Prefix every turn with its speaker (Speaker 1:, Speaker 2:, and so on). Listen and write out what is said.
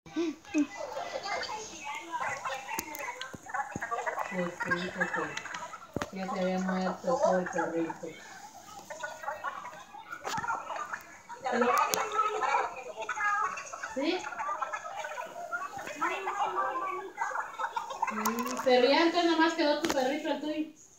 Speaker 1: Pues sí, porque ya se había muerto todo el perrito. Pero, ¿sí? Pero ya entonces nomás quedó tu perrito, el tuyo.